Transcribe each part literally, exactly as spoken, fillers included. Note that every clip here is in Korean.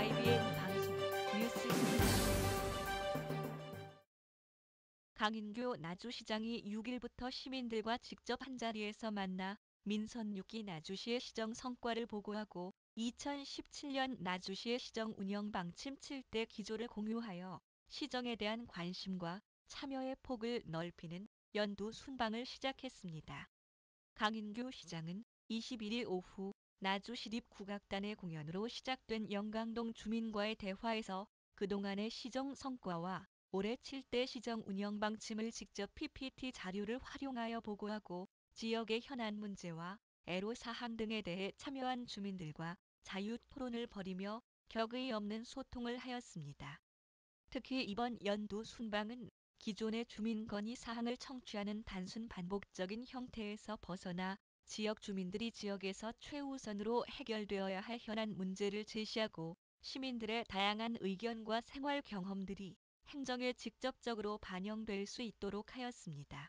와이비엔 방송 뉴스입니다. 강인규 나주시장이 육 일부터 시민들과 직접 한자리에서 만나 민선 육 기 나주시의 시정 성과를 보고하고 이천십칠 년 나주시의 시정 운영 방침 칠 대 기조를 공유하여 시정에 대한 관심과 참여의 폭을 넓히는 연두 순방을 시작했습니다. 강인규 시장은 이십일 일 오후 나주시립국악단의 공연으로 시작된 영광동 주민과의 대화에서 그동안의 시정 성과와 올해 칠 대 시정 운영 방침을 직접 피피티 자료를 활용하여 보고하고 지역의 현안 문제와 애로사항 등에 대해 참여한 주민들과 자유 토론을 벌이며 격의 없는 소통을 하였습니다. 특히 이번 연두 순방은 기존의 주민 건의 사항을 청취하는 단순 반복적인 형태에서 벗어나 지역 주민들이 지역에서 최우선으로 해결되어야 할 현안 문제를 제시하고 시민들의 다양한 의견과 생활 경험들이 행정에 직접적으로 반영될 수 있도록 하였습니다.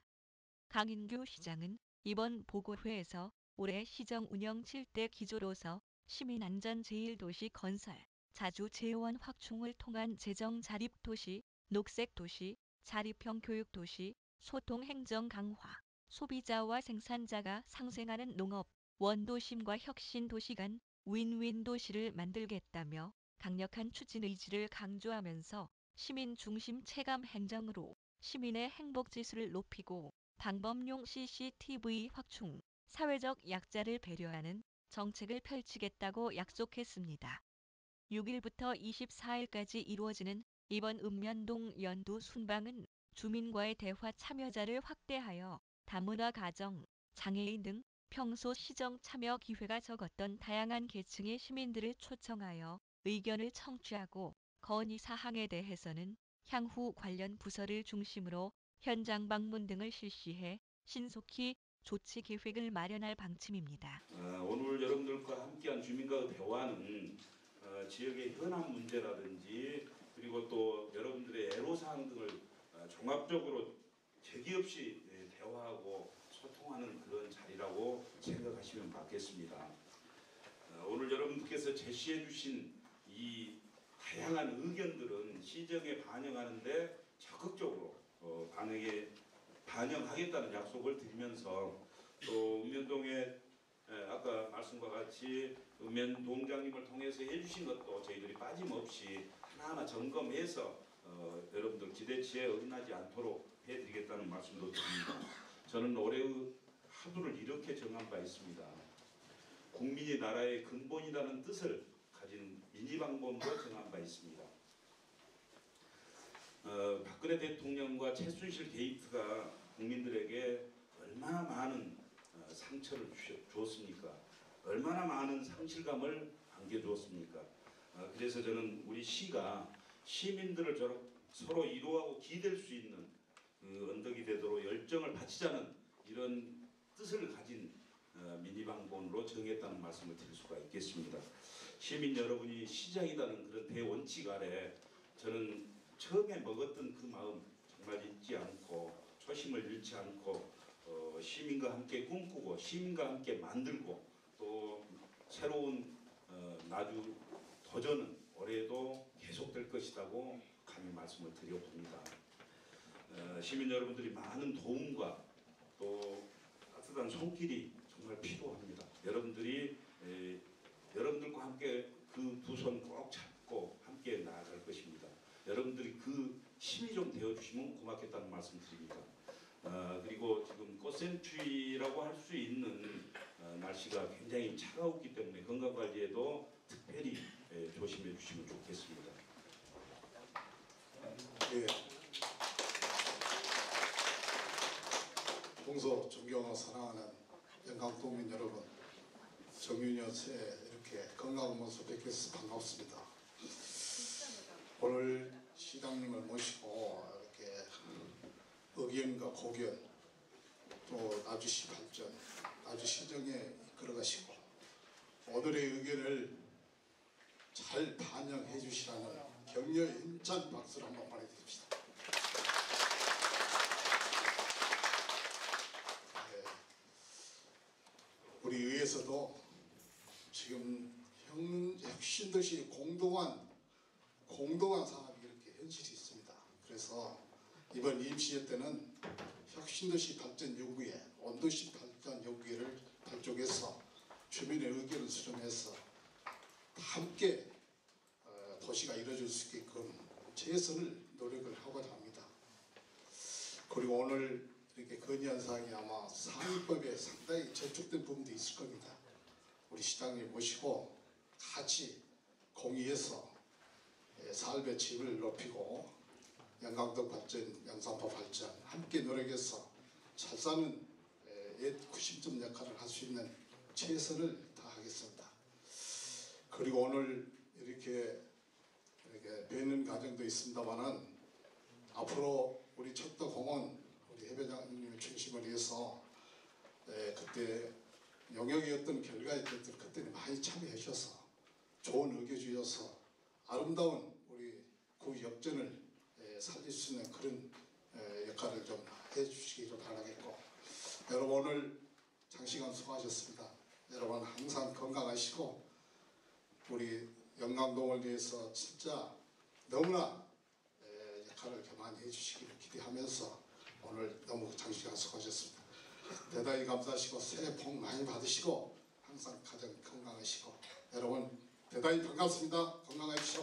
강인규 시장은 이번 보고회에서 올해 시정 운영 칠 대 기조로서 시민안전 제일 도시 건설, 자주 재원 확충을 통한 재정 자립 도시, 녹색 도시, 자립형 교육 도시, 소통 행정 강화, 소비자와 생산자가 상생하는 농업, 원도심과 혁신 도시 간 윈윈 도시를 만들겠다며 강력한 추진 의지를 강조하면서 시민 중심 체감 행정으로 시민의 행복 지수를 높이고 방법용 씨씨티비 확충, 사회적 약자를 배려하는 정책을 펼치겠다고 약속했습니다. 육 일부터 이십사 일까지 이루어지는 이번 읍면동 연두 순방은 주민과의 대화 참여자를 확대하여 다문화 가정, 장애인 등 평소 시정 참여 기회가 적었던 다양한 계층의 시민들을 초청하여 의견을 청취하고 건의 사항에 대해서는 향후 관련 부서를 중심으로 현장 방문 등을 실시해 신속히 조치 계획을 마련할 방침입니다. 어, 오늘 여러분들과 함께한 주민과의 대화는 어, 지역의 현안 문제라든지 그리고 또 여러분들의 애로사항 등을 어, 종합적으로 제기 없이 예, 대화하고 소통하는 그런 자리라고 생각하시면 맞겠습니다. 어, 오늘 여러분들께서 제시해 주신 이 다양한 의견들은 시정에 반영하는데 적극적으로 어, 반영에 반영하겠다는 약속을 드리면서 또 읍면동의 아까 말씀과 같이 읍면동장님을 통해서 해주신 것도 저희들이 빠짐없이 하나하나 점검해서 어, 여러분들 기대치에 어긋나지 않도록 해드리겠다는 말씀도 드립니다. 저는 올해의 하루를 이렇게 정한 바 있습니다. 국민이 나라의 근본이라는 뜻을 가진 민주방법으로 정한 바 있습니다. 어, 박근혜 대통령과 최순실 게이트가 국민들에게 얼마나 많은 어, 상처를 주, 주었습니까? 얼마나 많은 상실감을 안겨주었습니까? 어, 그래서 저는 우리 시가 시민들을 저러, 서로 이루하고 기댈 수 있는 그 언덕이 되도록 열정을 바치자는 이런 뜻을 가진 어, 미니방본으로 정했다는 말씀을 드릴 수가 있겠습니다. 시민 여러분이 시장이라는 그런 대원칙 아래 저는 처음에 먹었던 그 마음 정말 잊지 않고 초심을 잃지 않고 어, 시민과 함께 꿈꾸고 시민과 함께 만들고 또 새로운 어, 나주 도전은 올해도 계속될 것이라고 감히 말씀을 드려봅니다. 어, 시민 여러분들이 많은 도움과 또 따뜻한 손길이 정말 필요합니다. 여러분들이 에, 여러분들과 함께 그 두 손 꼭 잡고 함께 나아갈 것입니다. 여러분들이 그 힘이 좀 되어주시면 고맙겠다는 말씀 드립니다. 어, 그리고 지금 꽃샘추위라고 할 수 있는 어, 날씨가 굉장히 차가웠기 때문에 건강관리에도 특별히 예, 조심해 주시면 좋겠습니다. 예. 동서 존경하고 사랑하는 영광동민 여러분, 정윤여새 이렇게 건강한 모습 뵙겠어 반갑습니다. 오늘 시장님을 모시고 이렇게 의견과 고견 또 나주시 발전, 나주시정에 이끌어가시고 오늘의 의견을 잘 반영해 주시라는 격려의 힘찬 박수를 한번 보내드립시다. 네. 우리 의회에서도 지금 혁- 혁신도시 공동한 공동한 사업이 이렇게 현실이 있습니다. 그래서 이번 임시회 때는 혁신도시 발전 연구회, 온도시 발전 연구회를 발족해서 주민의 의견을 수렴해서 함께 어, 도시가 이루어질 수 있게끔 최선을 노력을 하고자 합니다. 그리고 오늘 이렇게 건의한 사항이 아마 상위법에 상당히 저촉된 부분도 있을 겁니다. 우리 시장님 모시고 같이 공의해서 삶의 질을 높이고 영광도 발전, 영산포 발전 함께 노력해서 잘 사는 옛 구심점 역할을 할 수 있는 최선을 다하겠습니다. 그리고 오늘 이렇게 이렇게 뵈는 과정도 있습니다만은 앞으로 우리 척도공원 우리 해배장님을 중심으로 해서 에, 그때 용역이었던 결과였던 그때는 많이 참여해 주셔서 좋은 의견 주셔서 아름다운 우리 구 역전을 에, 살릴 수 있는 그런 에, 역할을 좀 해주시기를 바라겠고 여러분 오늘 장시간 수고하셨습니다. 여러분 항상 건강하시고 우리 영광동을 위해서 진짜 너무나 에, 역할을 많이 해주시기를 기대하면서 오늘 너무 장시간 수고하셨습니다. 대단히 감사하시고 새해 복 많이 받으시고 항상 가정 건강하시고 여러분 대단히 반갑습니다. 건강하십시오.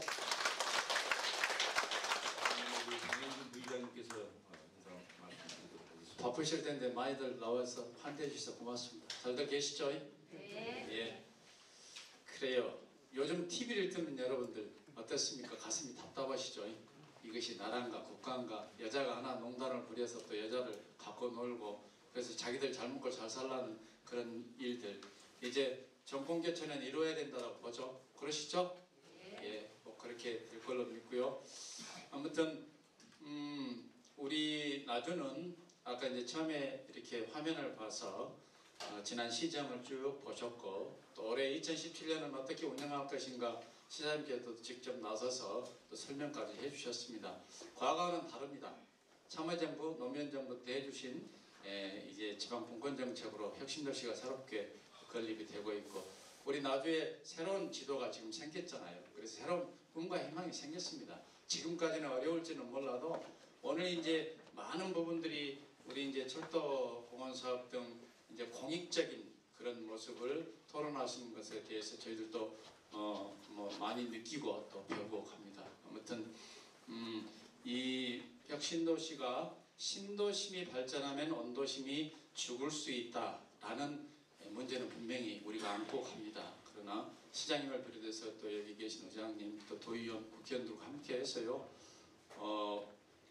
우리 장영준 부의장님께서 인사 말씀드리도록 하겠습니다. 바쁘실 텐데 많이들 나와서 환대해 주셔서 고맙습니다. 잘들 계시죠? 네. 예. 그래요. 요즘 티비를 듣는 여러분들 어떻습니까? 가슴이 답답하시죠? 이것이 나라인가 국가인가 여자가 하나 농단을 부려서 또 여자를 갖고 놀고 그래서 자기들 잘 먹고 잘 살라는 그런 일들 이제 정권 개천은 이루어야 된다고 보죠. 그러시죠? 예, 뭐 그렇게 될 걸로 믿고요. 아무튼 음, 우리 나주는 아까 이제 처음에 이렇게 화면을 봐서 어, 지난 시정을 쭉 보셨고 또 올해 이천십칠 년은 어떻게 운영할 것인가 시장님께도 직접 나서서 또 설명까지 해주셨습니다. 과거와는 다릅니다. 참여정부, 노무현정부 때 해주신 에, 이제 지방분권정책으로 혁신도시가 새롭게 건립이 되고 있고 우리 나주에 새로운 지도가 지금 생겼잖아요. 그래서 새로운 꿈과 희망이 생겼습니다. 지금까지는 어려울지는 몰라도 오늘 이제 많은 부분들이 우리 이제 철도 공원 사업 등 이제 공익적인 그런 모습을 토론하시는 것에 대해서 저희들도 어 뭐 많이 느끼고 또 배우고 갑니다. 아무튼 음, 이 혁신도시가 신도심이 발전하면 온도심이 죽을 수 있다라는 문제는 분명히 우리가 안고 갑니다. 그러나 시장님을 비롯해서 또 여기 계신 의장님 또 도의원 국회의원들과 함께 해서요. 어,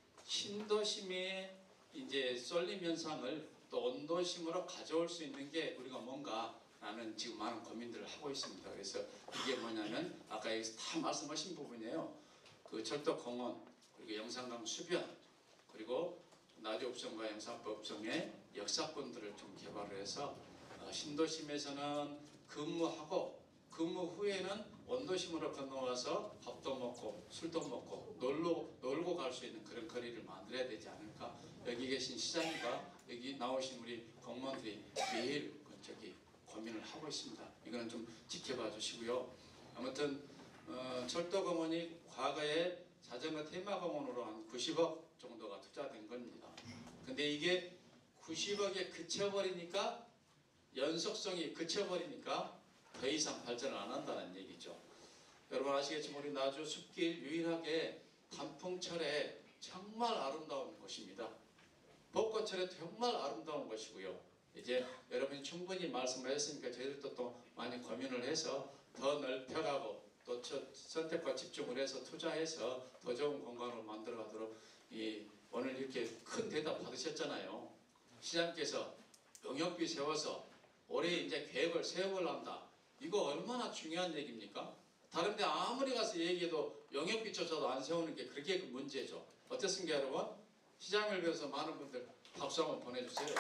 신도심의 이제 쏠림 현상을 또 온도심으로 가져올 수 있는 게 우리가 뭔가라는 지금 많은 고민들을 하고 있습니다. 그래서 이게 뭐냐면 아까 여기서 다 말씀하신 부분이에요. 그 철도공원 그리고 영산강 수변 그리고 나주읍성과 영산포읍성의 역사권들을 좀 개발을 해서 어, 신도심에서는 근무하고 근무 후에는 온도심으로 건너와서 밥도 먹고 술도 먹고 놀러, 놀고 갈 수 있는 그런 거리를 만들어야 되지 않을까. 여기 계신 시장님과 여기 나오신 우리 공무원들이 매일 저기 고민을 하고 있습니다. 이거는 좀 지켜봐 주시고요. 아무튼 어, 철도공원이 과거에 자전거 테마공원으로 한 구십억 정도가 투자된 겁니다. 근데 이게 구십억에 그쳐버리니까 연속성이 그쳐버리니까 더 이상 발전을 안 한다는 얘기죠. 여러분 아시겠지만 우리 나주 숲길 유일하게 단풍철에 정말 아름다운 곳입니다. 벚꽃철에 정말 아름다운 곳이고요. 이제 여러분이 충분히 말씀을 했으니까 저희들도 또 많이 고민을 해서 더 넓혀가고 또 선택과 집중을 해서 투자해서 더 좋은 공간으로 만들어가도록 이 오늘 이렇게 큰 대답 받으셨잖아요. 시장님께서 용역비 세워서 올해 이제 계획을 세워보려 한다. 이거 얼마나 중요한 얘기입니까? 다른 데 아무리 가서 얘기해도 용역비조차도 안 세우는 게 그렇게 문제죠. 어떻습니까 여러분? 시장을 위해서 많은 분들 박수 한번 보내주세요.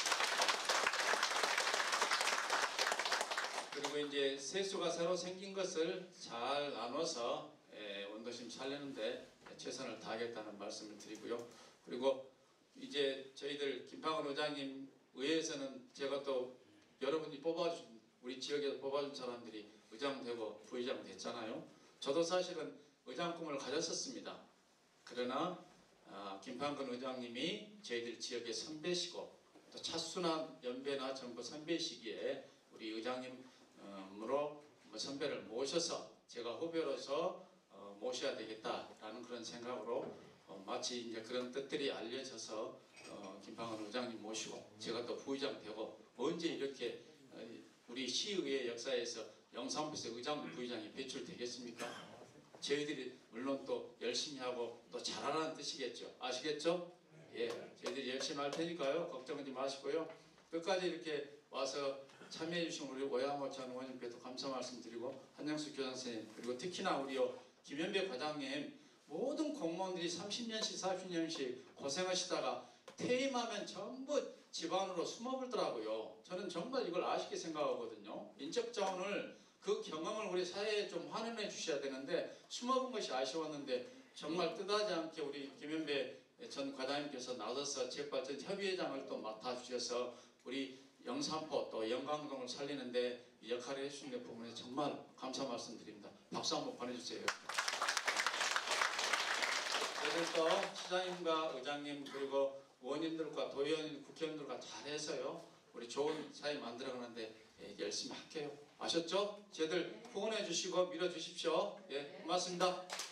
그리고 이제 세수가 새로 생긴 것을 잘 나눠서 에, 원도심 살리는데 최선을 다하겠다는 말씀을 드리고요. 그리고 이제 저희들 김팡원 의장님 의회에서는 제가 또 여러분이 뽑아주신 우리 지역에서 뽑아준 사람들이 의장 되고 부의장 됐잖아요. 저도 사실은 의장 꿈을 가졌었습니다. 그러나 아, 김판근 의장님이 저희들 지역의 선배시고 또 차순한 연배나 정부 선배시기에 우리 의장님으로 선배를 모셔서 제가 후배로서 어, 모셔야 되겠다라는 그런 생각으로 어, 마치 이제 그런 뜻들이 알려져서 어, 김판근 의장님 모시고 제가 또 부의장 되고 언제 이렇게 어, 우리 시의회 역사에서 영산포에서 의장 부의장이 배출되겠습니까? 저희들이 물론 또 열심히 하고 또 잘하라는 뜻이겠죠. 아시겠죠? 예, 저희들이 열심히 할 테니까요. 걱정하지 마시고요. 끝까지 이렇게 와서 참여해 주신 우리 오양호 전 의원님께도 감사 말씀드리고 한영수 교장 선생님 그리고 특히나 우리 김현배 과장님 모든 공무원들이 삼십 년씩 사십 년씩 고생하시다가 퇴임하면 전부 집안으로 숨어버리더라고요. 저는 정말 이걸 아쉽게 생각하거든요. 인적 자원을 그 경험을 우리 사회에 좀 환원해 주셔야 되는데 숨어본 것이 아쉬웠는데 정말 뜻하지 않게 우리 김현배 전 과장님께서 나서서 지역발전 협의회장을 또 맡아주셔서 우리 영산포 또 영광동을 살리는데 역할을 해주신 것 부분에 정말 감사 말씀드립니다. 박수 한번 보내주세요. 그래서 시장님과 의장님 그리고 의원님들과 도의원 국회의원들과 잘해서요 우리 좋은 사회 만들어가는데 예, 열심히 할게요. 아셨죠? 저희들 후원해 주시고 밀어 주십시오. 예, 고맙습니다.